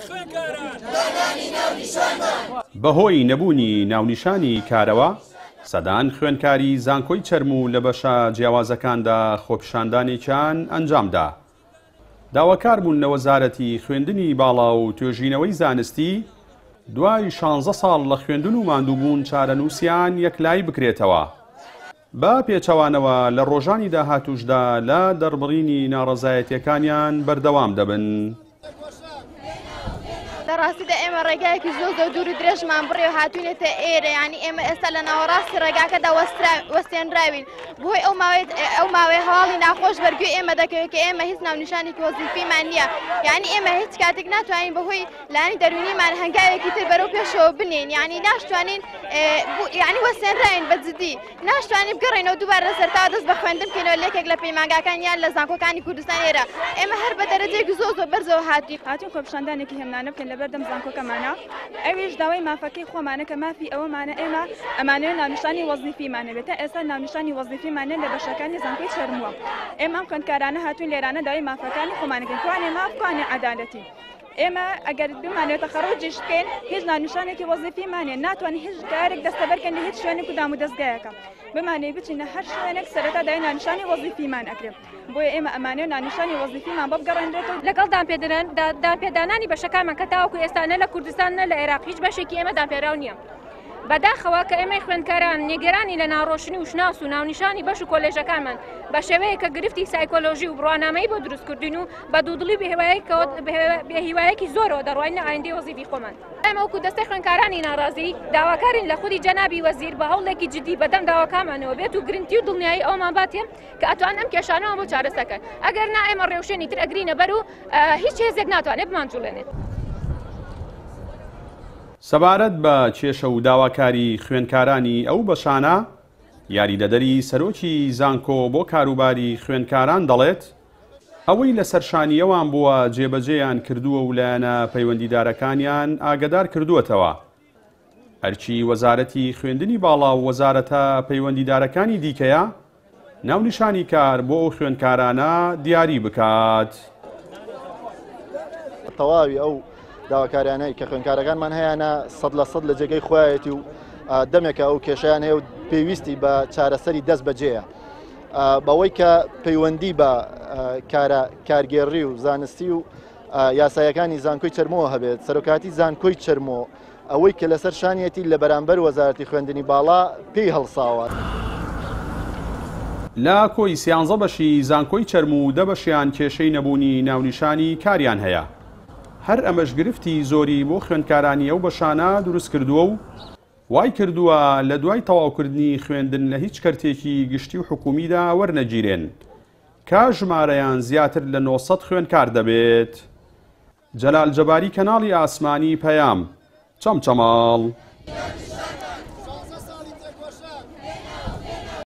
بەهۆی نەبوونی ناونیشانی کارەوە سەدان خوێندکاری زانکۆی چەرم و لە بەشە جیاوازەکاندا خۆپیشاندانێکیان ئەنجامدا. داواکار بوون لە وەزارەتی خوێندنی باڵا و توێژینەوەی زانستی دوای 16 ساڵ لە خوێندن و ماندووبوون چارەنووسیان یەکلای بکرێتەوە. بە پێچەوانەوە لە ڕۆژانی داهاتووشدا لە دەربڕینی ناڕەزایەتیەکانیان بەردەوام دەبن. ڕاستیدا ئێمە ڕێگایەکی زۆر دوور و درێژمان بڕێ و هاتوونێتە ئێرە، ینی ئێمە ئێستا لە ناوەڕاستی ڕێگاکەدا وەستێنراوین بۆی ئەو ماوەی هەواڵی ناخۆش بەرگوێ ئێمە دەکەوێت کە ئێمە هیچ ناونیشانێکی وەزیفەیمان نییە، یعنی ئێمە هیچ کاتێک ناتوانین بەهۆی لانی دەرونیمان هەنگاوێکی تر بەرەو پێشەوە بنین، یعنی ناشتوانین یعنی وەستێنراین بەجددی ناشتوانین بگەڕێنەوە دووبارە سەرتا دەست بە خوێندن بکەینەوە لێکێک لە پەیمانگاکان یان لە زانکۆکانی کوردستان ئێرە. ئێمە هەر بە دەرەجەیەکی زۆر بەرزەوە هاتوین خۆپیشاندانێکی هێمنانە بکەین لەبەردەم زانکۆکەمانە، ئەویش داوای مافەکەی خۆمانە کە مافی ئەوەمانە ئێمە ئەمانەیە ناونیشانی وەزیفیمانە بێتە ئێستا ناونیشانی وەزیفیمانە لە بەشەکانی زانکۆی چەرمووە. ئێمە ئەم خوێندکارانە هاتوین لێرانە داوای مافەکانی خۆمانەکەین توانێ مافکوانێ عەدالەتی. ئێمە ئەگەر بمانێتە خەڕۆجیش بکەین هیچ ناونیشانێکی وەزیفیمانێ ناتوانین هیچ کارێک دەستەبەرکەن لە هیچ شوێنێک و دام و دەستگایەکە بمانێ بچینە هەر شوێنێک سەرەتا داوای ناونیشانی وەزیفیمان ئەکرێت. بۆیە ئێمە ئەمانەیە ناونیشانی وەزیفیمان بۆ بگەڕێنرێتەوە لەگەڵ دامپێدانانی بەشەکانمان کە تاوەکو ئێستانە لە کوردستان نە لە عێراق هیچ بەشێکی ئێمە دامپێراو نییە. بەداخەوە کە ئێمەی خوێندکاران نێگەرانی لە ناڕۆشنی و شناس و ناونیشانی بەش و کۆلێژەکانمان بە شێوەیە کە گرفتی سایکۆلۆژی و بڕوانامەی بۆ دروستکردین و بە دوودڵی بەهیوایەکی زۆرەوە دەڕوانینە ئایندەی وەزیفی خۆمان. ئێمە وەکو دەستەی خوێندکارانی ناڕازی داواکارین لە خودی جەنابی وەزیر بە هەوڵێکی جدی بەدەم داواکامانەوە بێت و گرنگی و دڵنیایی ئەومان باتێ کە ئەتوان ئەم کێشانەوە بۆ چارەسەکەن، ئەگەر نا ئێمە ڕێوشێنی تر ئەگرینە بەر و هیچ هێزێک ناتوانێت بمانجوڵێنێت. سەبارەت بە کێشە و داواکاری خوێندکارانی ئەو بەشانە یاریدەدەری سەرۆکی زانکۆ بۆ کاروباری خوێندکاران دەڵێت ئەوەی لە سەرشانیەوان بووە جێبەجێیان کردووە و لایەنە پەیوەندیدارەکانیان ئاگدار کردووەتەوە. هەرچی وەزارەتی خوێندنی باڵا و وەزارەتە پەیوەندیدارەکانی دیکەیە ناونیشانی کار بۆ ئەو خوێندکارانە دیاری بکات. تەواوی ئەو داواکاریانەی کە خوێندکارەکانمان هەیەە 100% لە جێگەی خۆیەتی و دەمێکە ئەو کێشیان هەیە و پێویستی بە چارەسەری دەست بەجێیە بەوەی کە پەیوەندی بە کارگێڕی و زانستی و یاسایەکانی زانکۆی چەرمەوە هەبێت. سەرۆکاتی زانکۆی چەرمۆ ئەوەی کە لەسەر شانیەتی لە بەرامبەر وەزارەتی خوێندنی باڵا پێی هەڵساوە. لە کۆی 13 بەشی زانکۆی چەرم و 10 بەشیان کێشەی نەبوونی ناونیشانی کاریان هەیە. هەر ئەمەش گرفتی زۆری بۆ خوێندکارانی ئەو بەشانە دروست کردووە و وای کردووە لە دوای تەواوکردنی خوێندن لە هیچ کەرتێکی گشتی و حکومیدا وەرنەگیرێن کە ژمارەیان زیاتر لە 900 خوێندکار دەبێت. جەلال جەباری کەناڵی ئاسمانی پەیام چەمچەماڵ.